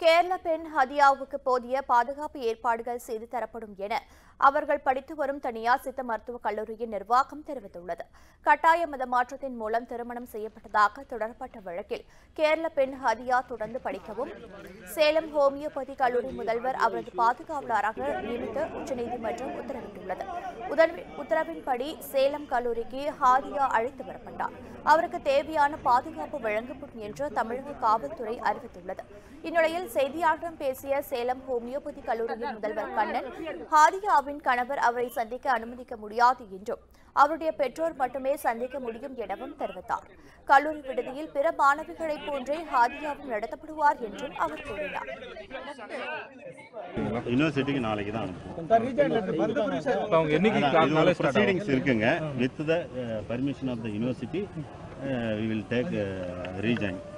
கேரள பெண் ஹதியாவுக்கு போதிய பாதுகாப்பு ஏற்பாடுகள் செய்து தரப்படும் என அவர்கள் படித்து வரும் தனியார் சித்த மருத்துவக் கல்லூரியின் நிர்வாகம் தெரிவித்துள்ளது. கட்டாய மத மாற்றத்தின் மூலம் திருமணம் செய்யப்பட்டதாக தொடரப்பட்ட வழக்கில் கேரள பெண் ஹதியா தொடர்ந்து படிக்கவும் சேலம் ஹோமியோபதி கல்லூரி முதல்வர் அவரது பாதுகாவலராக நியமித்து உச்சநீதிமன்றம் உத்தரவிட்டுள்ளது. உத்தரவின்படி சேலம் கல்லூரிக்கு ஹாதியா அழைத்து வரப்பட்டார். அவருக்கு தேவையான பாதுகாப்பு வழங்கப்படும் என்று தமிழக காவல்துறை அறிவித்துள்ளது. இந்நிலையில் செய்தியாளர்களிடம் பேசிய சேலம் ஹோமியோபதி கல்லூரியின் முதல்வர் கண்ணன், ஹாதியாவின் கணவர் அவரை சந்திக்க அனுமதிக்க முடியாது என்றும் அவருடைய பெற்றோர் மட்டுமே சந்திக்க முடியும் எனவும் தெரிவித்தார். கல்லூரி விடுதியில் பிற மாணவிகளைப் போன்றே ஹாதியாவும் நடத்தப்படுவார் என்றும் அவர் கூறினார். யூனிவர்சிட்டிக்கு நாளைக்கு தான் இருக்குங்க. With the permission of the university we will take rejoin.